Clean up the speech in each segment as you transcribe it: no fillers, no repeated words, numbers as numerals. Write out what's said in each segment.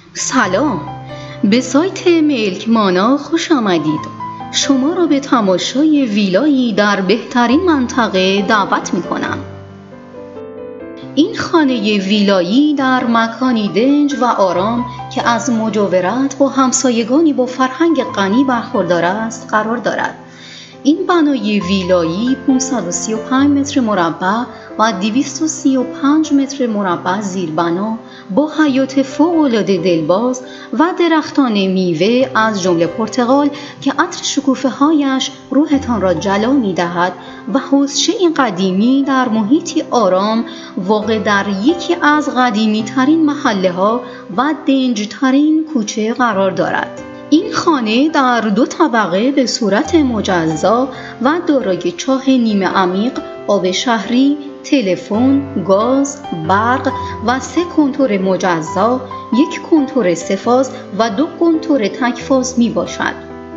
سلام، به سایت ملک مانا خوش آمدید. شما را به تماشای ویلایی در بهترین منطقه دعوت می کنم. این خانه ویلایی در مکانی دنج و آرام که از مجاورت با همسایگانی با فرهنگ غنی برخوردار است قرار دارد. این بنای ویلایی 535 متر مربع و 235 متر مربع زیربنا با حیاط فوق‌العاده دلباز و درختان میوه از جمله پرتقال که عطر شکوفه‌هایش روحتان را جلا می‌دهد و حوضچه‌ای قدیمی در محیطی آرام واقع در یکی از قدیمی‌ترین محله‌ها و دنج‌ترین کوچه قرار دارد. این خانه در 2 طبقه به صورت مجزا و دارای چاه نیمه عمیق، آب شهری، تلفن، گاز، برق و 3 کنتور مجزا، 1 کنتور 3 فاز و 2 کنتور تک فاز می باشد.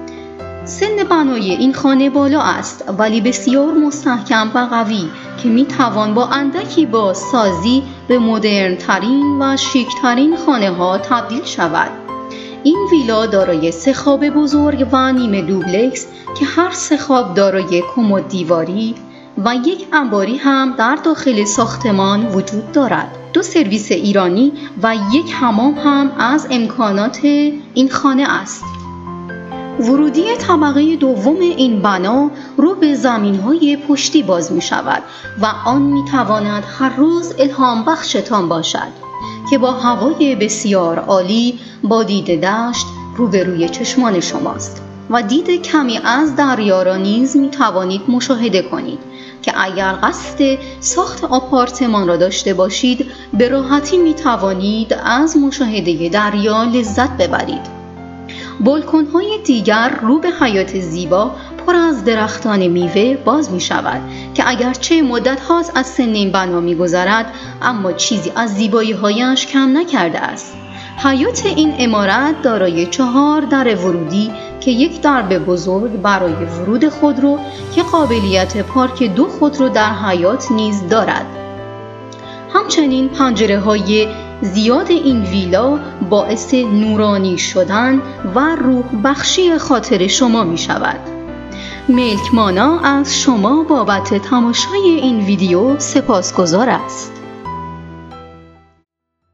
سن بنای این خانه بالا است ولی بسیار مستحکم و قوی که می توان با اندکی بازسازی به مدرن ترین و شیک ترین خانه ها تبدیل شود. این ویلا دارای 3 خواب بزرگ و نیمه دوبلکس که هر 3 خواب دارای کمد دیواری و 1 انباری هم در داخل ساختمان وجود دارد. 2 سرویس ایرانی و 1 حمام هم از امکانات این خانه است. ورودی طبقه دوم این بنا رو به زمین‌های پشتی باز می شود و آن می تواند هر روز الهام بخشتان باشد که با هوای بسیار عالی با دید دشت روبروی چشمان شماست و دید کمی از دریا را نیز می توانید مشاهده کنید که اگر قصد ساخت آپارتمان را داشته باشید به راحتی می توانید از مشاهده دریا لذت ببرید. بالکن‌های دیگر رو به حیاط زیبا پر از درختان میوه باز می شود که اگرچه مدت هاست از سن این بنا می گذرد اما چیزی از زیبایی هایش کم نکرده است. حیاط این عمارت دارای 4 در ورودی که 1 درب بزرگ برای ورود خودرو که قابلیت پارک 2 خودرو در حیاط نیز دارد. همچنین پنجره های زیاد این ویلا باعث نورانی شدن و روح بخشی خاطر شما می شود. ملک مانا از شما بابت تماشای این ویدیو سپاسگزار است.